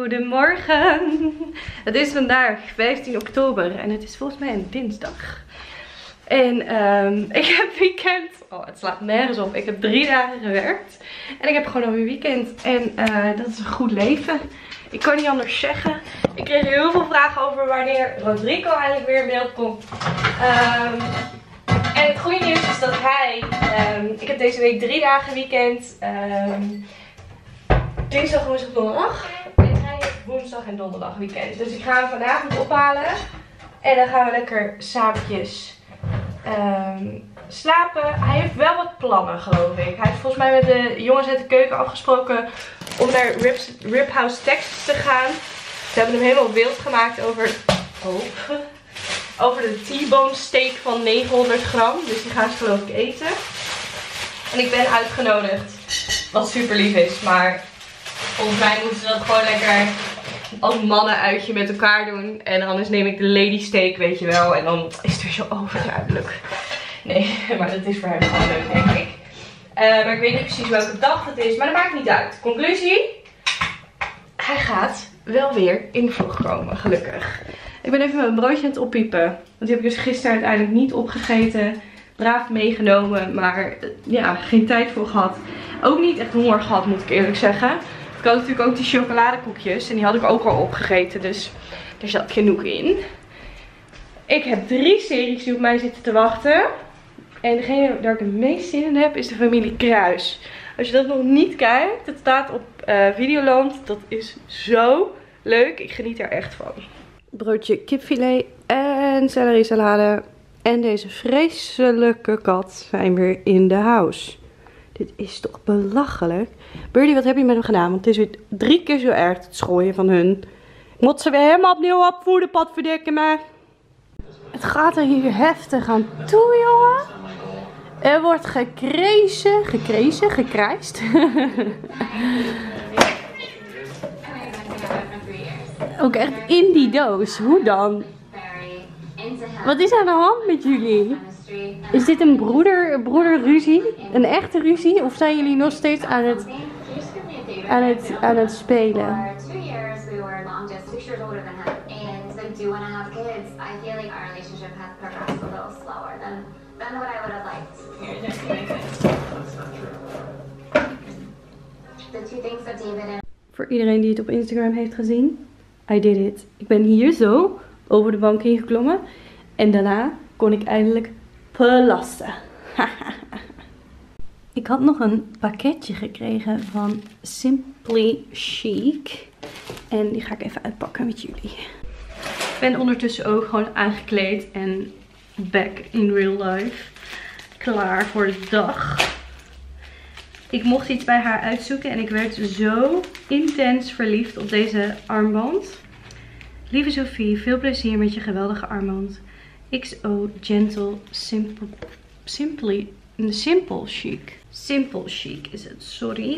Goedemorgen. Het is vandaag 15 oktober en het is volgens mij een dinsdag. En ik heb weekend. Oh, het slaat nergens op. Ik heb 3 dagen gewerkt. En ik heb gewoon nog een weekend. En dat is een goed leven. Ik kan niet anders zeggen. Ik kreeg heel veel vragen over wanneer Rodrigo eigenlijk weer in beeld komt. En het goede nieuws is dat hij... ik heb deze week 3 dagen weekend. Dinsdag, woensdag, donderdag. En hij heeft woensdag en donderdag weekend. Dus ik ga hem vanavond ophalen. En dan gaan we lekker saapjes slapen. Hij heeft wel wat plannen, geloof ik. Hij heeft volgens mij met de jongens uit de keuken afgesproken om naar Rib House Texas te gaan. Ze hebben hem helemaal wild gemaakt over de T-bone steak van 900 gram. Dus die gaan ze geloof ik eten. En ik ben uitgenodigd. Wat super lief is. Maar volgens mij moeten ze dat gewoon lekker als mannenuitje met elkaar doen. En anders neem ik de lady steak, weet je wel. En dan is het weer zo overduidelijk. Nee, maar dat is voor hem gewoon leuk, denk ik. Maar ik weet niet precies welke dag het is. Maar dat maakt niet uit. Conclusie. Hij gaat wel weer in de vlog komen, gelukkig. Ik ben even mijn broodje aan het oppiepen. Want die heb ik dus gisteren uiteindelijk niet opgegeten. Braaf meegenomen, maar ja, geen tijd voor gehad. Ook niet echt honger gehad, moet ik eerlijk zeggen. Ik had natuurlijk ook die chocoladekoekjes en die had ik ook al opgegeten, dus daar zat genoeg in. Ik heb 3 series die op mij zitten te wachten. En degene waar ik het meest zin in heb is de familie Kruis. Als je dat nog niet kijkt, het staat op Videoland. Dat is zo leuk, ik geniet er echt van. Broodje kipfilet en celery salade. En deze vreselijke kat zijn weer in de house. Dit is toch belachelijk. Birdie, wat heb je met hem gedaan? Want het is weer 3 keer zo erg het schooien van hun. Ik moet ze weer helemaal opnieuw opvoeden, potverdikke me. Het gaat er hier heftig aan toe, jongen. Er wordt gekrijsd. Ook echt in die doos. Hoe dan? Wat is aan de hand met jullie? Is dit een broederruzie? Een echte ruzie? Of zijn jullie nog steeds aan het spelen? Voor iedereen die het op Instagram heeft gezien, I did it. Ik ben hier zo over de bank heen geklommen en daarna kon ik eindelijk plassen. Ik had nog een pakketje gekregen van Simply Chic. En die ga ik even uitpakken met jullie. Ik ben ondertussen ook gewoon aangekleed en back in real life. Klaar voor de dag. Ik mocht iets bij haar uitzoeken en ik werd zo intens verliefd op deze armband. Lieve Sophie, veel plezier met je geweldige armband. XO Gentle Simple Chic. Simple Chic is het, sorry.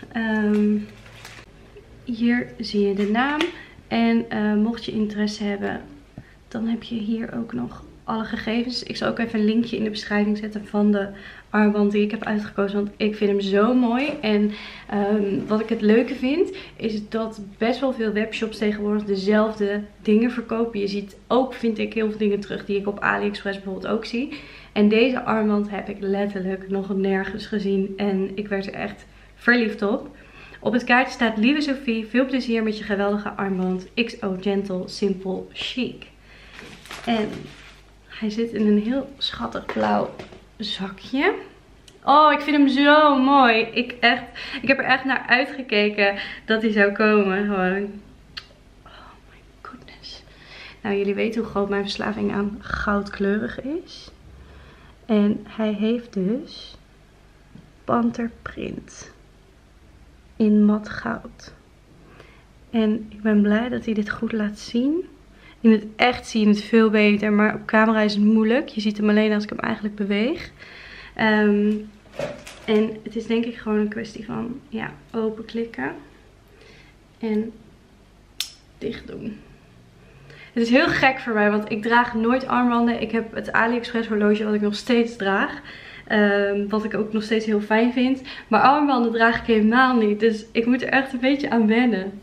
Hier zie je de naam. En mocht je interesse hebben, dan heb je hier ook nog alle gegevens. Ik zal ook even een linkje in de beschrijving zetten van de armband die ik heb uitgekozen. Want ik vind hem zo mooi. En wat ik het leuke vind, is dat best wel veel webshops tegenwoordig dezelfde dingen verkopen. Je ziet ook, vind ik, heel veel dingen terug die ik op AliExpress bijvoorbeeld ook zie. En deze armband heb ik letterlijk nog nergens gezien. En ik werd er echt verliefd op. Op het kaartje staat: lieve Sophie, veel plezier met je geweldige armband. XO Gentle Simple Chic. En hij zit in een heel schattig blauw zakje. Oh, ik vind hem zo mooi. Ik heb er echt naar uitgekeken dat hij zou komen. Gewoon. Oh my goodness. Nou, jullie weten hoe groot mijn verslaving aan goudkleurig is. En hij heeft dus panterprint in mat goud. En ik ben blij dat hij dit goed laat zien. In het echt zie je het veel beter, maar op camera is het moeilijk. Je ziet hem alleen als ik hem eigenlijk beweeg. En het is denk ik gewoon een kwestie van, ja, openklikken en dicht doen. Het is heel gek voor mij, want ik draag nooit armbanden. Ik heb het AliExpress horloge wat ik nog steeds draag. Wat ik ook nog steeds heel fijn vind. Maar armbanden draag ik helemaal niet. Dus ik moet er echt een beetje aan wennen.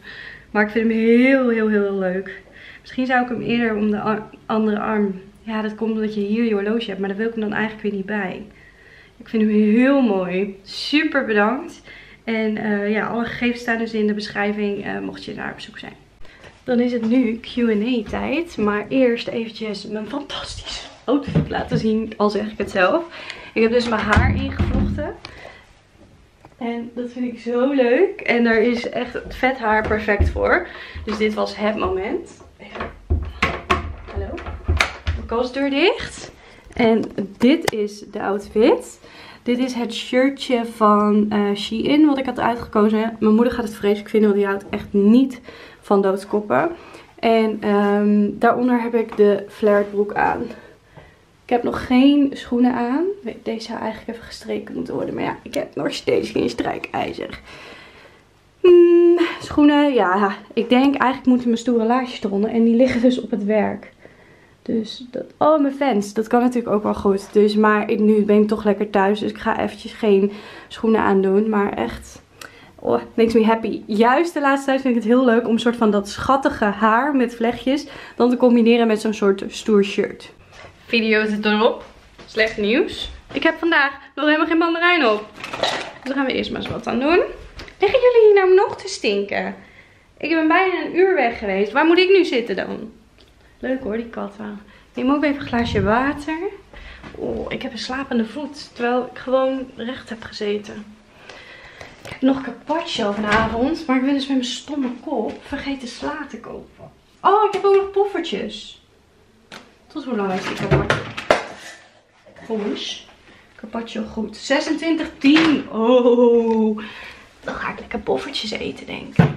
Maar ik vind hem heel leuk. Misschien zou ik hem eerder om de andere arm. Ja, dat komt omdat je hier je horloge hebt. Maar daar wil ik hem dan eigenlijk weer niet bij. Ik vind hem heel mooi. Super bedankt. En ja, alle gegevens staan dus in de beschrijving. Mocht je daar op zoek zijn. Dan is het nu Q&A tijd. Maar eerst eventjes mijn fantastische outfit laten zien. Al zeg ik het zelf. Ik heb dus mijn haar ingevlochten. En dat vind ik zo leuk. En daar is echt het vet haar perfect voor. Dus dit was het moment. Even. Hallo. Mijn kastdeur dicht. En dit is de outfit. Dit is het shirtje van Shein wat ik had uitgekozen. Mijn moeder gaat het vreselijk vinden, want die houdt echt niet van doodskoppen. En daaronder heb ik de flared broek aan. Ik heb nog geen schoenen aan. Deze zou eigenlijk even gestreken moeten worden. Maar ja, ik heb nog steeds geen strijkijzer. Schoenen, ja. Ik denk eigenlijk moeten mijn stoere laarsjes eronder. En die liggen dus op het werk. Dus dat, oh, mijn fans. Dat kan natuurlijk ook wel goed. Dus, maar nu ben ik toch lekker thuis. Dus ik ga eventjes geen schoenen aandoen. Maar echt, oh, makes me happy. Juist de laatste tijd vind ik het heel leuk om een soort van dat schattige haar met vlechtjes dan te combineren met zo'n soort stoer shirt. Video zit erop. Slecht nieuws. Ik heb vandaag nog helemaal geen mandarijn op. Dus daar gaan we eerst maar eens wat aan doen. Liggen jullie hier nou nog te stinken? Ik ben bijna een uur weg geweest. Waar moet ik nu zitten dan? Leuk hoor, die katten. Neem ook even een glaasje water. Oh, ik heb een slapende voet. Terwijl ik gewoon recht heb gezeten. Ik heb nog carpaccio vanavond. Maar ik ben dus met mijn stomme kop vergeten sla te kopen. Oh, ik heb ook nog poffertjes. Tot hoe lang is die carpaccio? Goed. Carpaccio goed. 26,10. Oh. Dan ga ik lekker poffertjes eten, denk ik.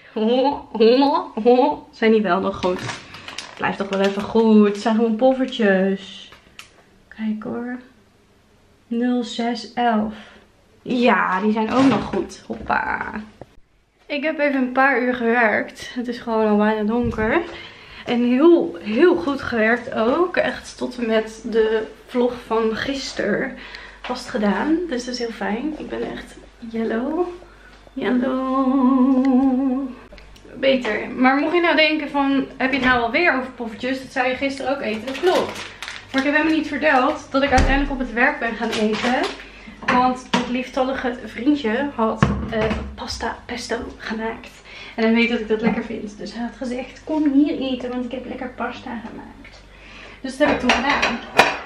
Zijn die wel nog goed? Blijft toch wel even goed. Het zijn gewoon poffertjes. Kijk hoor. 0611. Ja, die zijn ook nog goed. Hoppa. Ik heb even een paar uur gewerkt. Het is gewoon al bijna donker. En heel goed gewerkt ook. Echt tot en met de vlog van gisteren was het gedaan. Dus dat is heel fijn. Ik ben echt yellow. Beter. Maar mocht je nou denken van, heb je het nou alweer over poffertjes? Dat zou je gisteren ook eten. Dat klopt. Maar ik heb helemaal niet verteld dat ik uiteindelijk op het werk ben gaan eten. Want het lieftallige vriendje had pasta pesto gemaakt. En hij weet dat ik dat lekker vind. Dus hij had gezegd, kom hier eten, want ik heb lekker pasta gemaakt. Dus dat heb ik toen gedaan.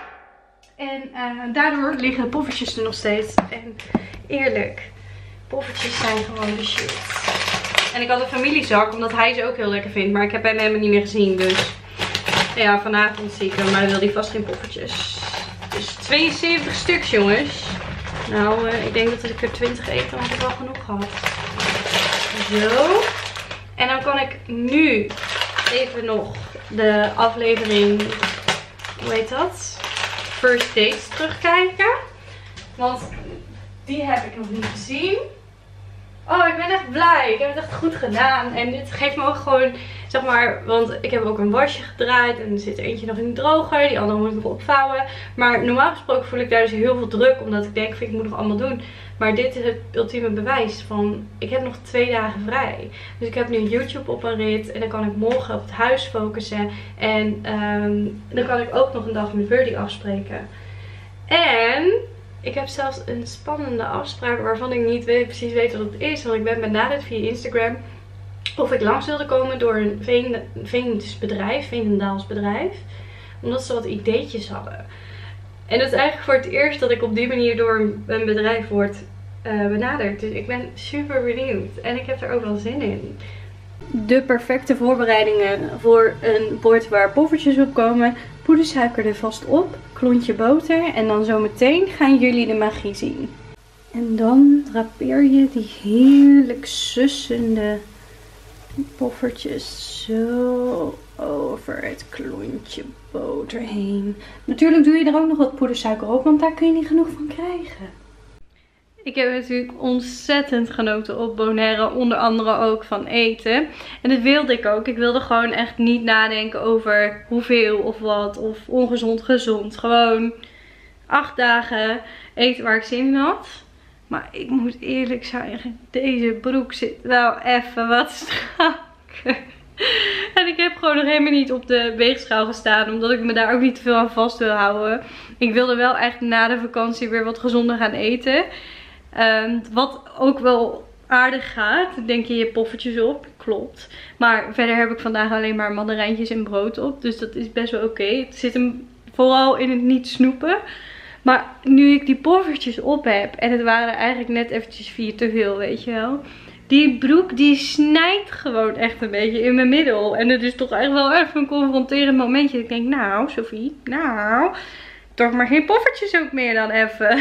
En daardoor liggen de poffertjes er nog steeds. En eerlijk, poffertjes zijn gewoon de shit. En ik had een familiezak, omdat hij ze ook heel lekker vindt. Maar ik heb hem helemaal niet meer gezien, dus ja, vanavond zie ik hem. Maar dan wil hij vast geen poffertjes. Dus 72 stuks, jongens. Nou, ik denk dat als ik er 20 eet, dan heb ik wel genoeg gehad. Zo. En dan kan ik nu even nog de aflevering, hoe heet dat? First Dates terugkijken. Want die heb ik nog niet gezien. Oh, ik ben echt blij. Ik heb het echt goed gedaan. En dit geeft me ook gewoon, zeg maar, want ik heb ook een wasje gedraaid. En er zit er eentje nog in de droger. Die andere moet ik nog opvouwen. Maar normaal gesproken voel ik daar dus heel veel druk. Omdat ik denk, ik moet nog allemaal doen. Maar dit is het ultieme bewijs van, ik heb nog 2 dagen vrij. Dus ik heb nu YouTube op een rit. En dan kan ik morgen op het huis focussen. En dan kan ik ook nog een dag met Birdie afspreken. En ik heb zelfs een spannende afspraak waarvan ik niet precies weet wat het is. Want ik ben benaderd via Instagram of ik langs wilde komen door een Veenendaals bedrijf. Omdat ze wat ideetjes hadden. En dat is eigenlijk voor het eerst dat ik op die manier door een bedrijf word benaderd. Dus ik ben super benieuwd. En ik heb er ook wel zin in. De perfecte voorbereidingen voor een bord waar poffertjes op komen. Poedersuiker er vast op. Klontje boter. En dan zometeen gaan jullie de magie zien. En dan drapeer je die heerlijk sussende poffertjes zo over het klontje boter heen. Natuurlijk doe je er ook nog wat poedersuiker op, want daar kun je niet genoeg van krijgen. Ik heb natuurlijk ontzettend genoten op Bonaire, onder andere ook van eten. En dat wilde ik ook. Ik wilde gewoon echt niet nadenken over hoeveel of wat of ongezond, gezond. Gewoon 8 dagen eten waar ik zin in had. Maar ik moet eerlijk zeggen, deze broek zit wel even wat strak. En ik heb gewoon nog helemaal niet op de weegschaal gestaan. Omdat ik me daar ook niet te veel aan vast wil houden. Ik wilde wel echt na de vakantie weer wat gezonder gaan eten. Wat ook wel aardig gaat. Denk je poffertjes op. Klopt. Maar verder heb ik vandaag alleen maar mandarijntjes en brood op. Dus dat is best wel oké. Het zit hem vooral in het niet snoepen. Maar nu ik die poffertjes op heb. En het waren eigenlijk net eventjes 4 te veel, weet je wel. Die broek die snijdt gewoon echt een beetje in mijn middel. En het is toch echt wel even een confronterend momentje. Ik denk, nou Sophie, nou, toch maar geen poffertjes ook meer dan even.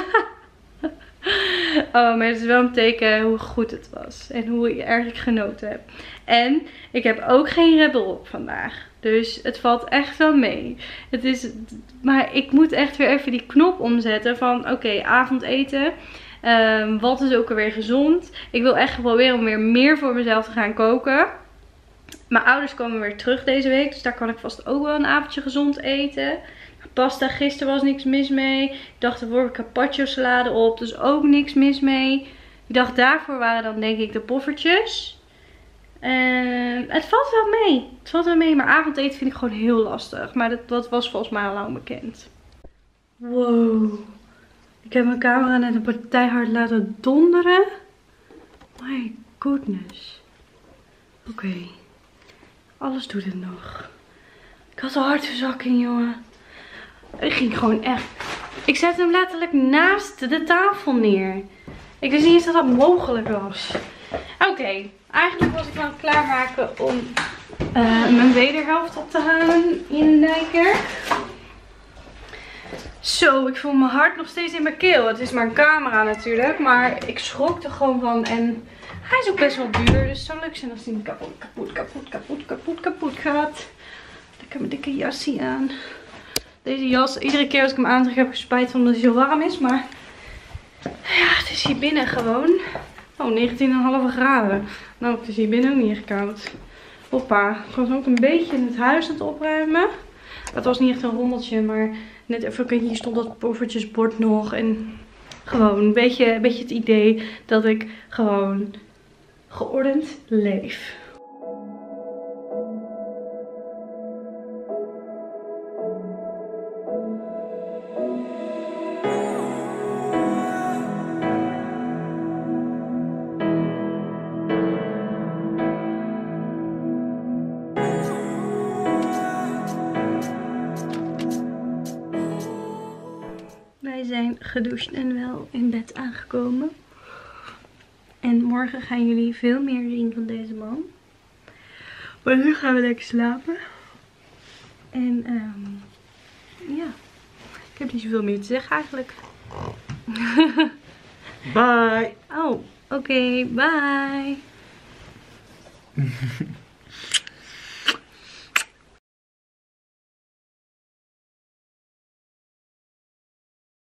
Oh, maar het is wel een teken hoe goed het was. En hoe erg ik genoten heb. En ik heb ook geen Rebel op vandaag. Dus het valt echt wel mee. Maar ik moet echt weer even die knop omzetten van oké, avondeten. Wat is ook alweer gezond? Ik wil echt proberen om weer meer voor mezelf te gaan koken. Mijn ouders komen weer terug deze week. Dus daar kan ik vast ook wel een avondje gezond eten. Pasta gisteren was niks mis mee. Ik dacht ervoor heb ik carpaccio salade op. Dus ook niks mis mee. Ik dacht daarvoor waren dan denk ik de poffertjes. Het valt wel mee. Het valt wel mee. Maar avondeten vind ik gewoon heel lastig. Maar dat was volgens mij al lang bekend. Wow. Ik heb mijn camera net een partij hard laten donderen. My goodness. Oké. Alles doet het nog. Ik had een hartverzakking, jongen. Ik ging gewoon echt. Ik zette hem letterlijk naast de tafel neer. Ik wist niet eens dat dat mogelijk was. Oké. Eigenlijk was ik aan het klaarmaken om mijn wederhelft op te halen in Nijkerk. Zo, ik voel mijn hart nog steeds in mijn keel. Het is maar een camera natuurlijk. Maar ik schrok er gewoon van. En hij is ook best wel duur. Dus het zou leuk zijn als hij niet kapot gaat. Lekker mijn dikke jasje aan. Deze jas, iedere keer als ik hem aantrek heb ik spijt van dat hij zo warm is. Maar ja, het is hier binnen gewoon. Oh, 19,5 graden. Nou, het is hier binnen ook niet echt koud. Hoppa. Ik was ook een beetje in het huis aan het opruimen. Het was niet echt een rommeltje, maar net even hier stond dat poffertjesbord nog. En gewoon een beetje het idee dat ik gewoon geordend leef. Wij zijn gedoucht en wel in bed aangekomen. En morgen gaan jullie veel meer zien van deze man. Maar nu gaan we lekker slapen. En ja, ik heb niet zoveel meer te zeggen eigenlijk. Bye! Oh, oké, bye!